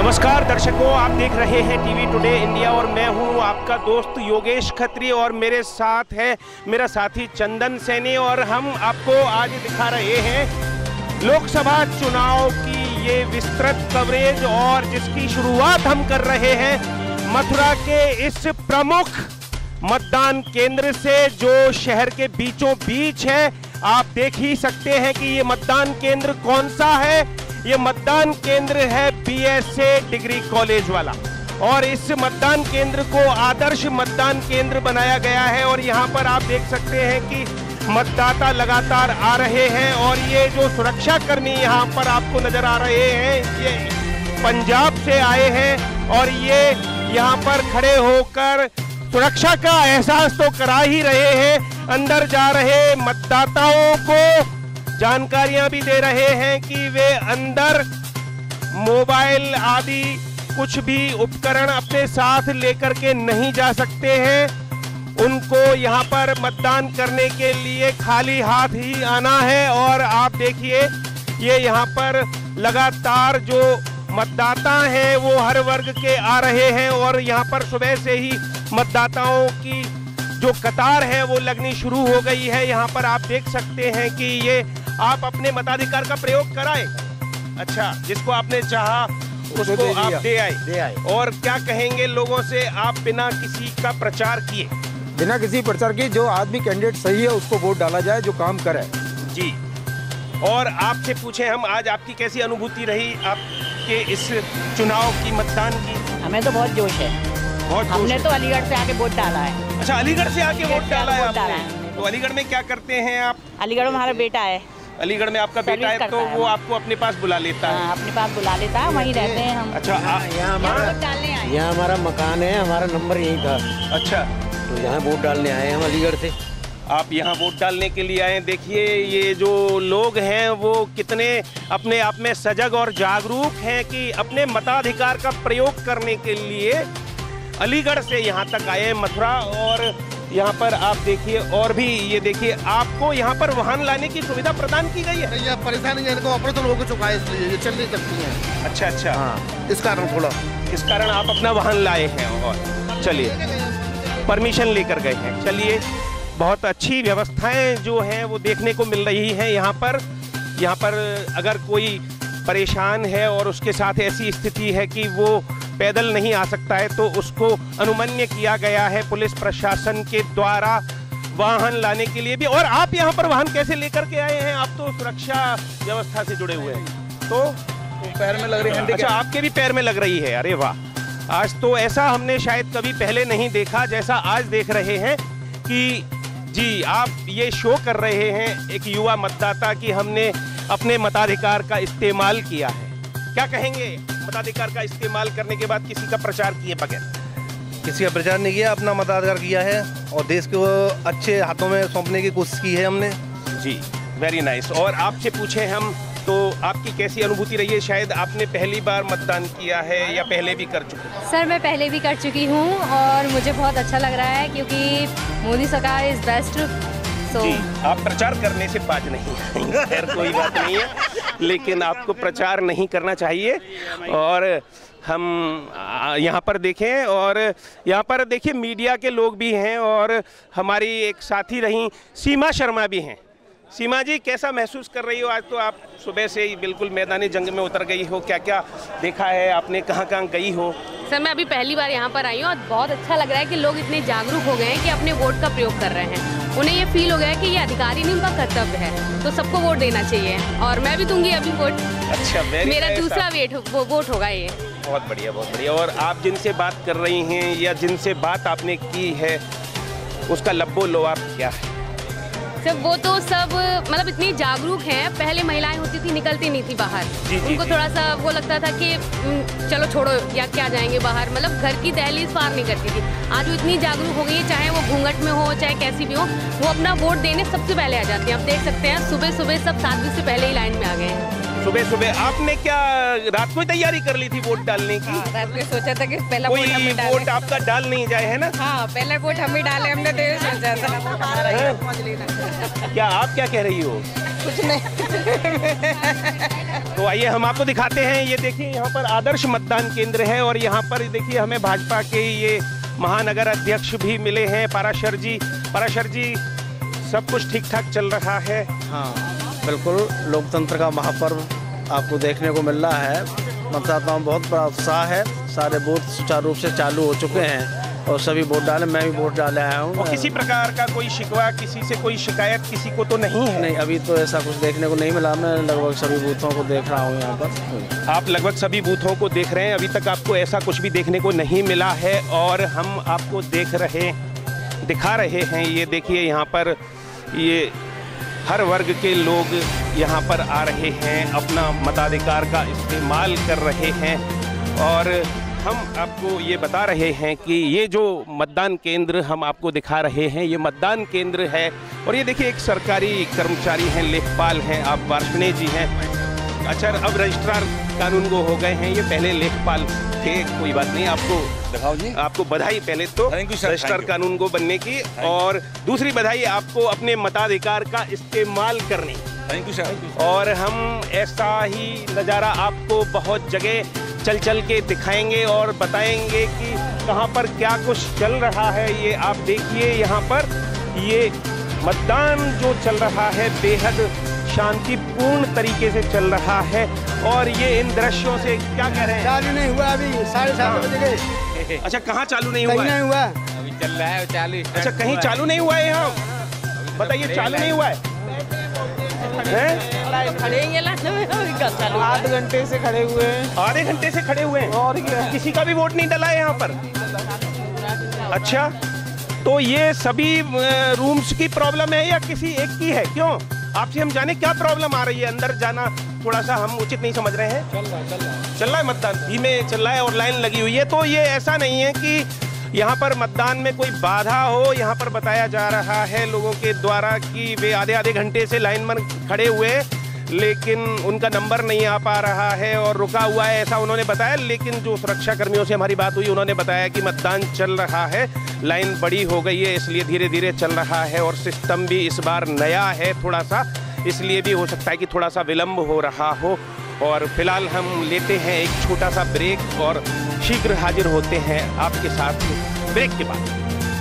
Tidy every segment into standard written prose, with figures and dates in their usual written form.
नमस्कार दर्शकों, आप देख रहे हैं टीवी टुडे इंडिया और मैं हूं आपका दोस्त योगेश खत्री और मेरे साथ है मेरा साथी चंदन सैनी और हम आपको आज दिखा रहे हैं लोकसभा चुनाव की ये विस्तृत कवरेज और जिसकी शुरुआत हम कर रहे हैं मथुरा के इस प्रमुख मतदान केंद्र से जो शहर के बीचों बीच है। आप देख ही सकते हैं कि ये मतदान केंद्र कौन सा है। ये मतदान केंद्र है बीएसए डिग्री कॉलेज वाला और इस मतदान केंद्र को आदर्श मतदान केंद्र बनाया गया है और यहाँ पर आप देख सकते हैं कि मतदाता लगातार आ रहे हैं और ये जो सुरक्षा कर्मी यहाँ पर आपको नजर आ रहे हैं ये पंजाब से आए हैं और ये यहाँ पर खड़े होकर सुरक्षा का एहसास तो करा ही रहे हैं। अंदर जा रहे मतदाताओं को जानकारियां भी दे रहे हैं कि वे अंदर मोबाइल आदि कुछ भी उपकरण अपने साथ लेकर के नहीं जा सकते हैं। उनको यहां पर मतदान करने के लिए खाली हाथ ही आना है और आप देखिए ये यहां पर लगातार जो मतदाता हैं वो हर वर्ग के आ रहे हैं और यहां पर सुबह से ही मतदाताओं की जो कतार है वो लगनी शुरू हो गई है। यहाँ पर आप देख सकते हैं कि ये आप अपने मताधिकार का प्रयोग कराएं। अच्छा, जिसको आपने चाहा उसको आप दे आए। और क्या कहेंगे लोगों से, आप बिना किसी का प्रचार किए, बिना किसी प्रचार किए जो आदमी कैंडिडेट सही है उसको वोट डाला जाए, जो काम करे जी। और आपसे पूछे हम, आज आपकी कैसी अनुभूति रही आपके इस चुनाव की, मतदान की? हमें तो बहुत जोश है। हमने तो अलीगढ़ से आके वोट डाला है। अच्छा, अलीगढ़ से आके वोट डाला है आपने? तो अलीगढ़ में क्या करते हैं आप? अलीगढ़ में हमारा बेटा है। अलीगढ़ में आपका बेटा है तो वो आपको अपने पास बुला लेता है? अपने पास बुला लेता है, वहीं रहते हैं हम। अच्छा, यहाँ हमारा मकान है, हमारा नंबर यही था। अच्छा, तो यहाँ वोट डालने आए हम अलीगढ़ से। आप यहाँ वोट डालने के लिए आए। देखिए ये जो लोग हैं वो कितने अपने आप में सजग और जागरूक हैं कि अपने मताधिकार का प्रयोग करने के लिए अलीगढ़ से यहाँ तक आए मथुरा। और यहाँ पर आप देखिए और भी ये देखिए आपको यहाँ पर वाहन लाने की सुविधा प्रदान की गई है। ये परेशानी है, इनको ऑपरेशन हो चुका है इसलिए ये चल नहीं सकती हैं। अच्छा अच्छा, हाँ, इस कारण आप अपना वाहन लाए हैं और चलिए परमिशन लेकर गए हैं। चलिए, बहुत अच्छी व्यवस्थाएं जो हैं वो देखने को मिल रही हैं यहाँ पर अगर कोई परेशान है और उसके साथ ऐसी स्थिति है कि वो पैदल नहीं आ सकता है तो उसको अनुमन्य किया गया है पुलिस प्रशासन के द्वारा वाहन लाने के लिए भी। और आप यहाँ पर वाहन कैसे लेकर के आए हैं? आप तो सुरक्षा व्यवस्था से जुड़े हुए हैं तो पैर में लग रही है। अच्छा, आपके भी पैर में लग रही है? अरे वाह, आज तो ऐसा हमने शायद कभी पहले नहीं देखा जैसा आज देख रहे हैं कि जी आप ये शो कर रहे हैं एक युवा मतदाता कि हमने अपने मताधिकार का इस्तेमाल किया है। क्या कहेंगे, मताधिकार का इस्तेमाल करने के बाद किसी का प्रचार किए बगैर? किसी का प्रचार नहीं किया, अपना मताधिकार किया है और देश को अच्छे हाथों में सौंपने की कोशिश की है हमने। जी, वेरी नाइस। और आपसे पूछे हम तो आपकी कैसी अनुभूति रही है? शायद आपने पहली बार मतदान किया है या पहले भी कर चुके? सर, मैं पहले भी कर चुकी हूँ और मुझे बहुत अच्छा लग रहा है क्योंकि मोदी सरकार इज बेस्ट। जी, आप प्रचार करने से बाज नहीं आएंगे, खैर कोई बात नहीं है, लेकिन आपको प्रचार नहीं करना चाहिए। और हम यहाँ पर देखें और यहाँ पर देखिए मीडिया के लोग भी हैं और हमारी एक साथी रही सीमा शर्मा भी हैं। सीमा जी, कैसा महसूस कर रही हो? आज तो आप सुबह से ही बिल्कुल मैदानी जंग में उतर गई हो, क्या क्या देखा है आपने, कहाँ कहाँ गई हो? सर, मैं अभी पहली बार यहाँ पर आई हूँ और बहुत अच्छा लग रहा है कि लोग इतने जागरूक हो गए हैं कि अपने वोट का प्रयोग कर रहे हैं। उन्हें ये फील हो गया है कि ये अधिकार ही नहीं, उनका कर्तव्य है, तो सबको वोट देना चाहिए और मैं भी दूंगी अभी वोट। अच्छा, मेरा दूसरा वोट होगा ये। बहुत बढ़िया, बहुत बढ़िया। और आप जिनसे बात कर रही हैं या जिनसे बात आपने की है उसका लब्बो लोआब क्या है? सब वो तो सब मतलब इतनी जागरूक हैं। पहले महिलाएं होती थी निकलती नहीं थी बाहर, उनको थोड़ा सा वो लगता था कि चलो छोड़ो या क्या जाएंगे बाहर, मतलब घर की दहलीज पार नहीं करती थी। आज वो इतनी जागरूक हो गई है, चाहे वो घूंघट में हो चाहे कैसी भी हो, वो अपना वोट देने सबसे पहले आ जाती हैं। आप देख सकते हैं सुबह सुबह सब 7 बजे से पहले ही लाइन में आ गए हैं। सुबह सुबह आपने क्या रात को ही तैयारी कर ली थी वोट डालने की? रात में सोचा था कि पहला कोई वोट हम ही डालें। वोट आपका डाल नहीं जाए, है ना? हाँ, पहला वोट हम ही डाले, हमने तो ये सोचा था। क्या आप क्या कह रही हो? कुछ नहीं। तो आइए हम आपको दिखाते हैं। ये देखिए यहाँ पर आदर्श मतदान केंद्र है और यहाँ पर देखिए हमें भाजपा के ये महानगर अध्यक्ष भी मिले हैं, पाराशर जी। पाराशर जी, सब कुछ ठीक ठाक चल रहा है? हाँ बिल्कुल, लोकतंत्र का महापर्व आपको देखने को मिल रहा है। मतदाताओं में बहुत बड़ा उत्साह है। सारे बूथ सुचारू रूप से चालू हो चुके हैं और सभी वोट डाले, मैं भी वोट डाले आया हूँ। और किसी प्रकार का कोई शिकवा, किसी से कोई शिकायत किसी को तो नहीं है? नहीं, अभी तो ऐसा कुछ देखने को नहीं मिला। मैं लगभग सभी बूथों को देख रहा हूँ यहाँ पर। आप लगभग सभी बूथों को देख रहे हैं, अभी तक आपको ऐसा कुछ भी देखने को नहीं मिला है। और हम आपको दिखा रहे हैं। ये देखिए यहाँ पर ये हर वर्ग के लोग यहाँ पर आ रहे हैं, अपना मताधिकार का इस्तेमाल कर रहे हैं। और हम आपको ये बता रहे हैं कि ये जो मतदान केंद्र हम आपको दिखा रहे हैं, ये मतदान केंद्र है। और ये देखिए एक सरकारी कर्मचारी हैं, लेखपाल हैं, आप वार्ष्णेय जी हैं। अच्छा, अब रजिस्ट्रार कानूनगो हो गए हैं, ये पहले लेखपाल थे। कोई बात नहीं, आपको बधाई पहले तो रजिस्ट्रार कानूनगो बनने की, और दूसरी बधाई आपको अपने मताधिकार का इस्तेमाल करने। Thank you sir. और हम ऐसा ही नज़ारा आपको बहुत जगह चल के दिखाएंगे और बताएंगे कि कहाँ पर क्या कुछ चल रहा है। ये आप देखिए यहाँ पर ये मतदान जो चल रहा है बेहद शांतिपूर्ण तरीके से चल रहा है। और ये इन दृश्यों से क्या कह रहे हैं? चालू नहीं हुआ अभी, 7:30 बजे गए। अच्छा, कहाँ चालू नहीं हुआ? नहीं हुआ, अभी चल रहा है चालू। अच्छा, कहीं चालू नहीं हुआ है यहाँ? बताइए, चालू नहीं हुआ है? आधे घंटे से खड़े हुए हैं। आधे घंटे से खड़े हुए हैं और किसी का भी वोट नहीं डला है यहाँ पर? अच्छा, तो ये सभी रूम्स की प्रॉब्लम है या किसी एक की है? क्यों, आपसे हम जाने क्या प्रॉब्लम आ रही है। अंदर जाना थोड़ा सा हम उचित नहीं समझ रहे हैं। चल रहा है मतदान, धीमे चल रहा है और लाइन लगी हुई है। तो ये ऐसा नहीं है कि यहाँ पर मतदान में कोई बाधा हो। यहाँ पर बताया जा रहा है लोगों के द्वारा कि वे आधे घंटे से लाइन में खड़े हुए, लेकिन उनका नंबर नहीं आ पा रहा है और रुका हुआ है, ऐसा उन्होंने बताया। लेकिन जो सुरक्षा कर्मियों से हमारी बात हुई, उन्होंने बताया कि मतदान चल रहा है, लाइन बड़ी हो गई है, इसलिए धीरे धीरे चल रहा है। और सिस्टम भी इस बार नया है थोड़ा सा, इसलिए भी हो सकता है कि थोड़ा सा विलम्ब हो रहा हो। और फिलहाल हम लेते हैं एक छोटा सा ब्रेक और शीघ्र हाजिर होते हैं आपके साथ ब्रेक के बाद।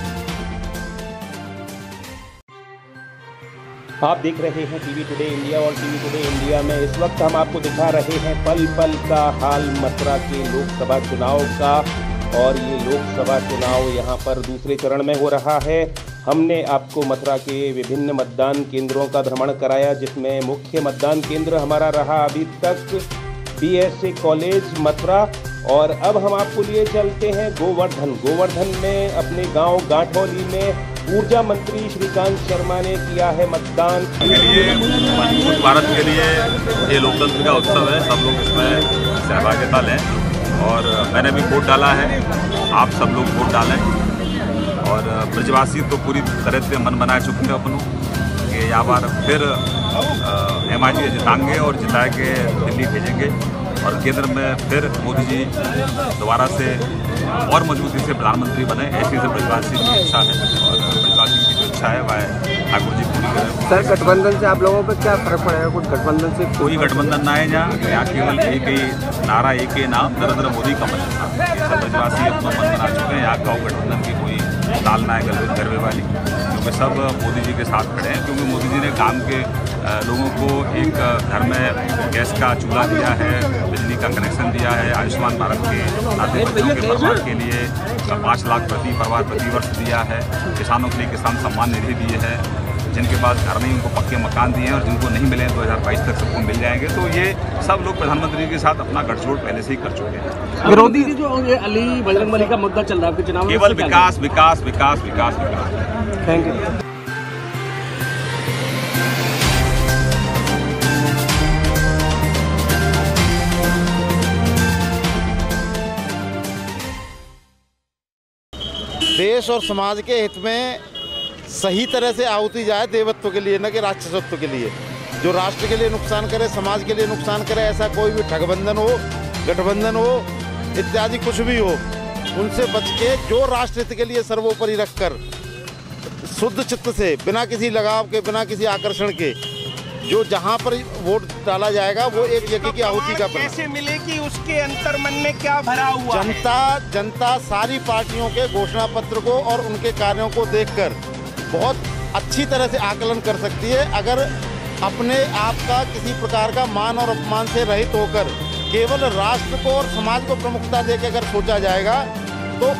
आप देख रहे हैं टीवी टुडे इंडिया और टीवी टुडे इंडिया में इस वक्त हम आपको दिखा रहे हैं पल पल का हाल मथुरा के लोकसभा चुनाव का। और ये लोकसभा चुनाव यहाँ पर दूसरे चरण में हो रहा है। हमने आपको मथुरा के विभिन्न मतदान केंद्रों का भ्रमण कराया, जिसमें मुख्य मतदान केंद्र हमारा रहा अभी तक BSA कॉलेज मथुरा। और अब हम आपको लिए चलते हैं गोवर्धन में अपने गांव गांठौली में ऊर्जा मंत्री श्रीकांत शर्मा ने किया है मतदान के लिए। मजबूत भारत के लिए ये लोकतंत्र का उत्सव है, सब लोग इसमें सहभागिता लें। और मैंने भी वोट डाला है, आप सब लोग वोट डालें। और ब्रजवासी तो पूरी तरह से मन बना चुके हैं अपनों कि यहाँ बार फिर MIG जिताएंगे और जिता के दिल्ली भेजेंगे। और केंद्र में फिर मोदी जी दोबारा से और मजबूती से प्रधानमंत्री बने, ऐसी से ब्रजवासी की इच्छा है। और ब्रजवासी की जो इच्छा है वह ठाकुर जी पूरी करें। सर, गठबंधन से आप लोगों पर क्या फर्क पड़ेगा? कुछ गठबंधन से कोई गठबंधन ना है यहाँ केवल एक ही नारा, एक ही नाम, नरेंद्र मोदी का मन। सब ब्रजवासी अपना मन बना चुके हैं, यहाँ का गठबंधन की कोई ताल ना है गरबे वाली, क्योंकि सब मोदी जी के साथ खड़े हैं। क्योंकि मोदी जी ने काम के लोगों को एक घर में गैस का चूल्हा दिया है, बिजली का कनेक्शन दिया है, आयुष्मान भारत के नाते बच्चों के परिवार के लिए 5 लाख प्रति परिवार प्रति वर्ष दिया है, किसानों के लिए किसान सम्मान निधि दिए है, जिनके पास घर नहीं उनको पक्के मकान दिए हैं और जिनको नहीं मिले 2022 तक सबको मिल जाएंगे। तो ये सब लोग प्रधानमंत्री के साथ अपना गठजोड़ पहले से ही कर चुके हैं। विरोधी जो अली बजरंगबली का मुद्दा चल रहा है चुनाव में, केवल विकास विकास विकास विकास विकास। Thank you. देश और समाज के हित में सही तरह से आहुति जाए देवत्व के लिए, न कि राक्षसत्व के लिए। जो राष्ट्र के लिए नुकसान करे, समाज के लिए नुकसान करे, ऐसा कोई भी ठगबंधन हो, गठबंधन हो इत्यादि कुछ भी हो, उनसे बच के जो राष्ट्र हित के लिए सर्वोपरि रखकर शुद्ध चित्त से, बिना किसी लगाव के, बिना किसी आकर्षण के, जो जहां पर वोट डाला जाएगा वो एक यज्ञ की आहुति का कैसे मिले कि उसके अंतर्मन में क्या भरा हुआ जनता सारी पार्टियों के घोषणा पत्र को और उनके कार्यों को देखकर बहुत अच्छी तरह से आकलन कर सकती है। अगर अपने आप का किसी प्रकार का मान और अपमान से रहित होकर केवल राष्ट्र को और समाज को प्रमुखता देकर अगर सोचा जाएगा तो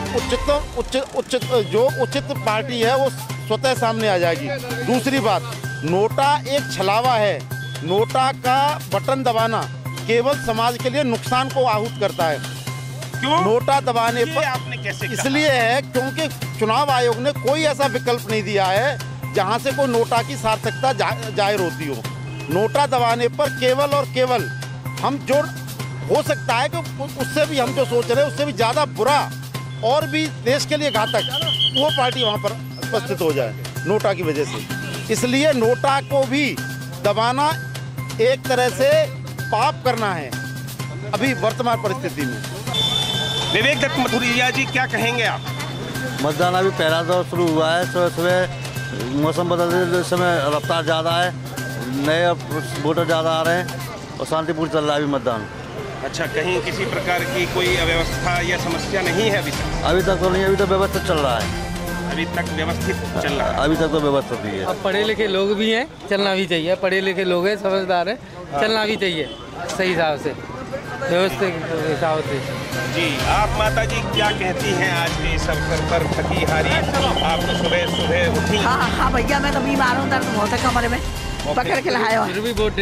उचित पार्टी है वो स्वतः सामने आ जाएगी। दूसरी बात, नोटा एक छलावा है। नोटा का बटन दबाना केवल समाज के लिए नुकसान को आहूत करता है। क्यों? नोटा दबाने पर आपने कैसे इसलिए है क्योंकि चुनाव आयोग ने कोई ऐसा विकल्प नहीं दिया है जहां से कोई नोटा की सार्थकता जाहिर होती हो। नोटा दबाने पर केवल और केवल हम जो हो सकता है कि उससे भी हम जो सोच रहे हैं उससे भी ज़्यादा बुरा और भी देश के लिए घातक वो पार्टी वहां पर उपस्थित हो जाए नोटा की वजह से। इसलिए नोटा को भी दबाना एक तरह से पाप करना है अभी वर्तमान परिस्थिति में। विवेक दत्त मथुरिया जी, क्या कहेंगे आप? मतदान अभी पहला दौर शुरू हुआ है। सुबह सुबह मौसम बदलते समय रफ्तार ज़्यादा है, नए वोटर ज़्यादा आ रहे हैं और शांतिपूर्ण चल रहा है अभी मतदान। अच्छा, कहीं किसी प्रकार की कोई अव्यवस्था या समस्या नहीं है अभी तक? अभी तक तो नहीं, अभी तो व्यवस्थित चल रहा है। अभी तक व्यवस्थित चल रहा है? अभी तक तो व्यवस्थित ही है। अब पढ़े लिखे लोग भी हैं, चलना भी चाहिए। पढ़े लिखे लोग हैं, समझदार हैं, चलना भी चाहिए सही हिसाब से, व्यवस्थित हिसाब से। जी, आप माता जी क्या कहती हैं आज के इस अवसर पर? थकी हारी आप तो सुबह उठी? हाँ भैया, मैं तो बीमार हूँ, दर्द बहुत है कमरे में, पकड़ के लाया फिर भी वोट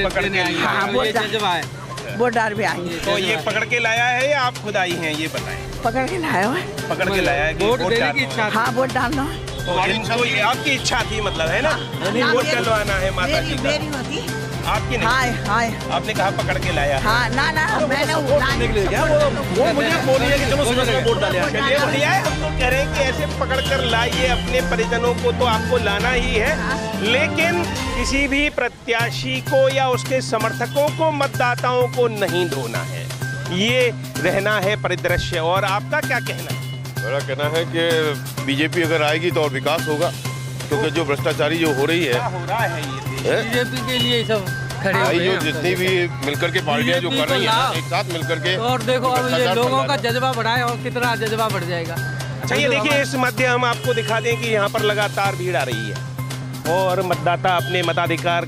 वोट डाल भी आएंगे। तो ये पकड़ के लाया है या आप खुद आई हैं, ये बताएं? पकड़ के लाया है। पकड़ के लाया है, वोट देने की इच्छा? हाँ, वोट डालना। तो आपकी इच्छा थी, मतलब है ना? वोट डलवाना है माता जी का? मेरी होती आपकी नहीं? हाय आपने कहा पकड़ के लाया? हाँ, ना मैंने वो मुझे बोलिए कि चलो सुबह वोट डाले। चलिए भैया, हम तो कह रहे हैं कि ऐसे पकड़ कर लाइए अपने परिजनों को, तो आपको लाना ही है, लेकिन किसी भी प्रत्याशी को या उसके समर्थकों को, मतदाताओं को नहीं ढोना है। ये रहना है परिदृश्य। और आपका क्या कहना है? मेरा कहना है कि बीजेपी अगर आएगी तो और विकास होगा, क्योंकि जो भ्रष्टाचारी जो हो रही है, हो रहा है ये बीजेपी के लिए सब खड़े हुए जो हैं। जितनी भी मिलकर के पार्टियां जो कर रही हैं एक साथ मिलकर के, और देखो अब ये लोगों का जज्बा बढ़ाए और कितना जज्बा बढ़ जाएगा। अच्छा, ये देखिए, इस मध्य हम आपको दिखा दें कि यहाँ पर लगातार भीड़ आ रही है और मतदाता अपने मताधिकार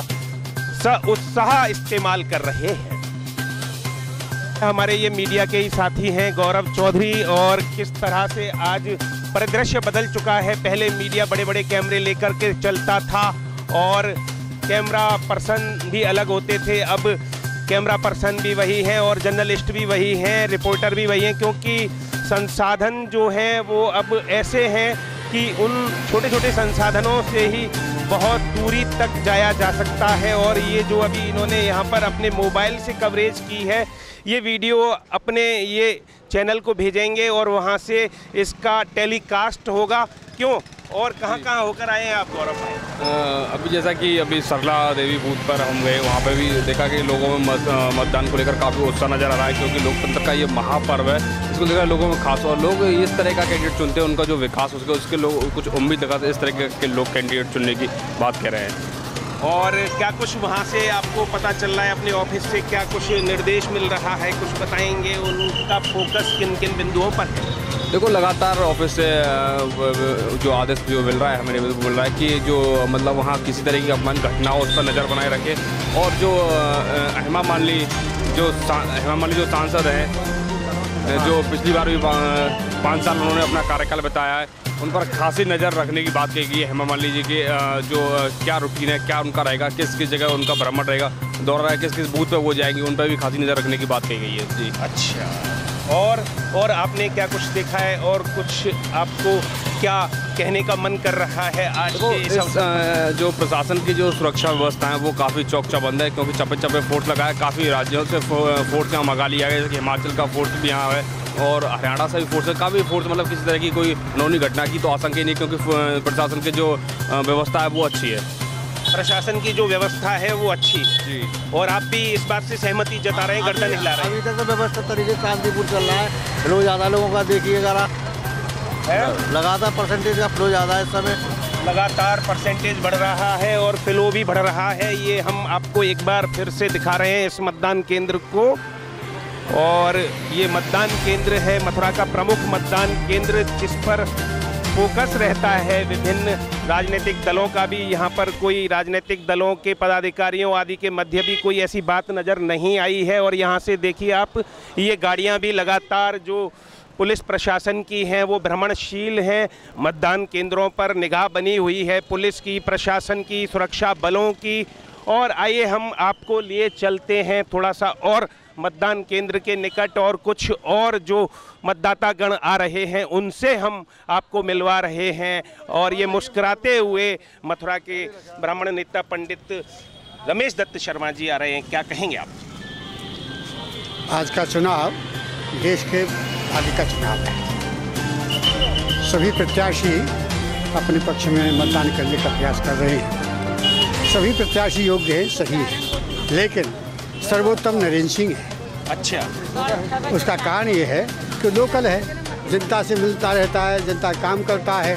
का उत्साह इस्तेमाल कर रहे हैं। हमारे ये मीडिया के ही साथी हैं गौरव चौधरी, और किस तरह से आज परिदृश्य बदल चुका है। पहले मीडिया बड़े बड़े कैमरे लेकर के चलता था और कैमरा पर्सन भी अलग होते थे, अब कैमरा पर्सन भी वही हैं और जर्नलिस्ट भी वही हैं, रिपोर्टर भी वही हैं, क्योंकि संसाधन जो हैं वो अब ऐसे हैं कि उन छोटे छोटे संसाधनों से ही बहुत दूरी तक जाया जा सकता है। और ये जो अभी इन्होंने यहाँ पर अपने मोबाइल से कवरेज की है, ये वीडियो अपने ये चैनल को भेजेंगे और वहाँ से इसका टेलीकास्ट होगा। क्यों और कहाँ होकर आए हैं आप गौरव भाई? अभी जैसा कि अभी सरला देवी बूथ पर हम गए, वहाँ पे भी देखा कि लोगों में मतदान को लेकर काफ़ी उत्साह नज़र आ रहा है, क्योंकि लोकतंत्र का ये महापर्व है, इसको लेकर लोगों में खास, और लोग इस तरह का कैंडिडेट चुनते हैं, उनका जो विकास हो सके उसके लोग कुछ उम्मीद लगाते, इस तरह के लोग कैंडिडेट चुनने की बात कर रहे हैं। और क्या कुछ वहाँ से आपको पता चल रहा है, अपने ऑफिस से क्या कुछ निर्देश मिल रहा है, कुछ बताएंगे? उनका फोकस किन किन बिंदुओं पर है? देखो, लगातार ऑफिस से जो आदेश जो मिल रहा है, हमें मिल रहा है कि जो मतलब वहाँ किसी तरह की अपमान घटना हो उस पर नज़र बनाए रखे, और जो हेमा मालिनी जो सांसद हैं, जो पिछली बार भी 5 साल उन्होंने अपना कार्यकाल बताया है, उन पर खासी नज़र रखने की बात कही गई है। हेमा मालिनी जी की जो क्या रूटीन है, क्या उनका रहेगा, किस किस जगह उनका भ्रमण रहेगा, दौरा है, किस किस बूथ पे वो जाएंगे, उन पर भी खासी नज़र रखने की बात कही गई है। जी अच्छा, और आपने क्या कुछ देखा है और कुछ आपको क्या कहने का मन कर रहा है आज के जो प्रशासन की जो सुरक्षा व्यवस्था है वो काफ़ी चौक चौबंद है, क्योंकि चप्पे चप्पे फोर्स लगाए, काफ़ी राज्यों से फोर्स यहाँ मंगा लिया गया, जैसे कि हिमाचल का फोर्स भी यहाँ है और हरियाणा से भी फोर्स है, काफ़ी फोर्स, मतलब किसी तरह की कोई अनहोनी घटना की तो आशंका ही नहीं, क्योंकि प्रशासन की जो व्यवस्था है वो अच्छी है। प्रशासन की जो व्यवस्था है वो अच्छी है और आप भी इस बात से सहमति जता रहे हैं, गर्दन हिला रहे हैं। अभी तक तो व्यवस्थित तरीके से शांतिपूर्ण चल रहा है। फ्लो ज़्यादा लोगों का देखिए जरा, लगातार परसेंटेज का फ्लो ज़्यादा है इस समय, लगातार परसेंटेज बढ़ रहा है और फ्लो भी बढ़ रहा है। ये हम आपको एक बार फिर से दिखा रहे हैं इस मतदान केंद्र को, और ये मतदान केंद्र है मथुरा का प्रमुख मतदान केंद्र, जिस पर फोकस रहता है विभिन्न राजनीतिक दलों का भी। यहाँ पर कोई राजनीतिक दलों के पदाधिकारियों आदि के मध्य भी कोई ऐसी बात नज़र नहीं आई है। और यहाँ से देखिए आप, ये गाड़ियाँ भी लगातार जो पुलिस प्रशासन की हैं वो भ्रमणशील हैं। मतदान केंद्रों पर निगाह बनी हुई है पुलिस की, प्रशासन की, सुरक्षा बलों की। और आइए हम आपको लिए चलते हैं थोड़ा सा और मतदान केंद्र के निकट, और कुछ और जो मतदाता गण आ रहे हैं उनसे हम आपको मिलवा रहे हैं। और ये मुस्कुराते हुए मथुरा के ब्राह्मण नेता पंडित रमेश दत्त शर्मा जी आ रहे हैं। क्या कहेंगे आप? आज का चुनाव देश के भाग्य का चुनाव है। सभी प्रत्याशी अपने पक्ष में मतदान करने का प्रयास कर रहे हैं। सभी प्रत्याशी योग्य हैं, सही है, लेकिन सर्वोत्तम नरेंद्र सिंह है। अच्छा, उसका कारण ये है कि लोकल है, जनता से मिलता रहता है, जनता काम करता है।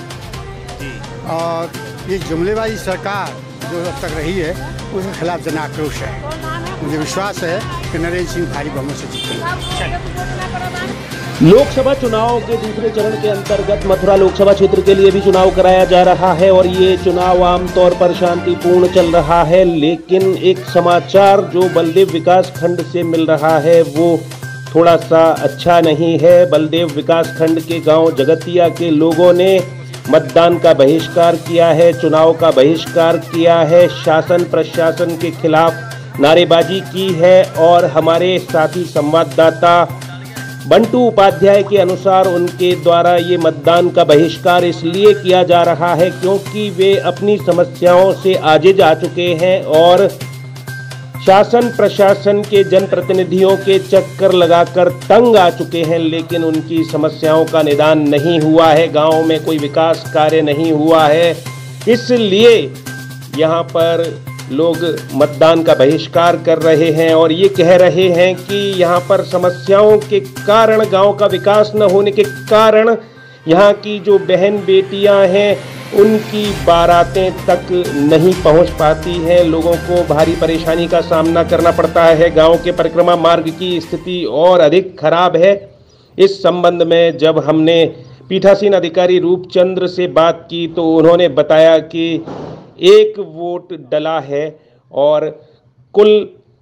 और ये जुमलेबाजी सरकार जो अब तक रही है उसके खिलाफ जन आक्रोश है। मुझे विश्वास है कि नरेंद्र सिंह भारी बहुमत से जीतेंगे। लोकसभा चुनाव के दूसरे चरण के अंतर्गत मथुरा लोकसभा क्षेत्र के लिए भी चुनाव कराया जा रहा है और ये चुनाव आमतौर पर शांतिपूर्ण चल रहा है। लेकिन एक समाचार जो बलदेव विकास खंड से मिल रहा है वो थोड़ा सा अच्छा नहीं है। बलदेव विकास खंड के गांव जगतिया के लोगों ने मतदान का बहिष्कार किया है, चुनाव का बहिष्कार किया है, शासन प्रशासन के खिलाफ नारेबाजी की है। और हमारे साथी संवाददाता बंटू उपाध्याय के अनुसार उनके द्वारा ये मतदान का बहिष्कार इसलिए किया जा रहा है क्योंकि वे अपनी समस्याओं से आजिज आ चुके हैं और शासन प्रशासन के जनप्रतिनिधियों के चक्कर लगाकर तंग आ चुके हैं। लेकिन उनकी समस्याओं का निदान नहीं हुआ है, गांव में कोई विकास कार्य नहीं हुआ है, इसलिए यहाँ पर लोग मतदान का बहिष्कार कर रहे हैं और ये कह रहे हैं कि यहाँ पर समस्याओं के कारण, गांव का विकास न होने के कारण यहाँ की जो बहन बेटियां हैं उनकी बारातें तक नहीं पहुँच पाती हैं। लोगों को भारी परेशानी का सामना करना पड़ता है। गांव के परिक्रमा मार्ग की स्थिति और अधिक खराब है। इस संबंध में जब हमने पीठासीन अधिकारी रूपचंद्र से बात की तो उन्होंने बताया कि 1 वोट डला है और कुल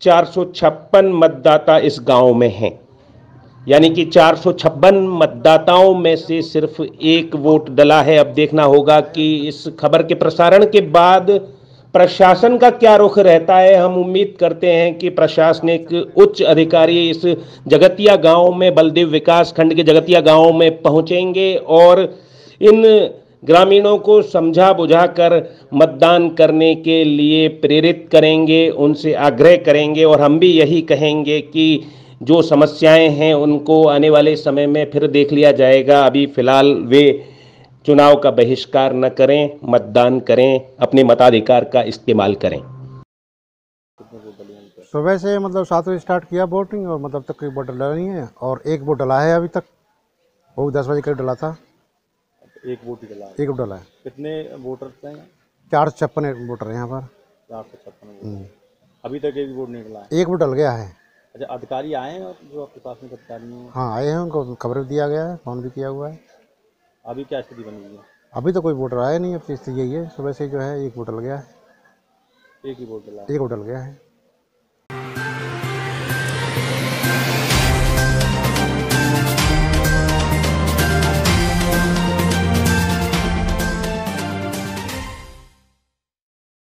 456 मतदाता इस गांव में हैं, यानी कि 456 मतदाताओं में से सिर्फ 1 वोट डला है। अब देखना होगा कि इस खबर के प्रसारण के बाद प्रशासन का क्या रुख रहता है। हम उम्मीद करते हैं कि प्रशासनिक उच्च अधिकारी इस जगतिया गांव में, बलदेव विकास खंड के जगतिया गांव में पहुंचेंगे और इन ग्रामीणों को समझा बुझाकर मतदान करने के लिए प्रेरित करेंगे, उनसे आग्रह करेंगे। और हम भी यही कहेंगे कि जो समस्याएं हैं उनको आने वाले समय में फिर देख लिया जाएगा। अभी फिलहाल वे चुनाव का बहिष्कार न करें, मतदान करें, अपने मताधिकार का इस्तेमाल करें। सुबह से मतलब 7 बजे स्टार्ट किया वोटिंग और मतलब तक कोई वोट डला नहीं है और 1 वोट डला है अभी तक, वो 10 बजे करीब डला था। 1 वोट ही डला है। 1 वोट डला है। कितने वोटर हैं? 456 वोटर हैं यहाँ पर। 456 अभी तक 1 वोट नहीं डला है। 1 वोट डल गया है। अच्छा, अधिकारी आए हैं जो आपके पास में अधिकारी हैं? हाँ आए हैं, उनको खबर दिया गया है, फोन भी किया हुआ है। अभी क्या स्थिति बनी हुई है? अभी तो कोई वोटर आया नहीं, अब स्थिति यही है, सुबह से जो है 1 वोट डल गया है। 1 ही वोट डला है। 1 वोट डल गया है।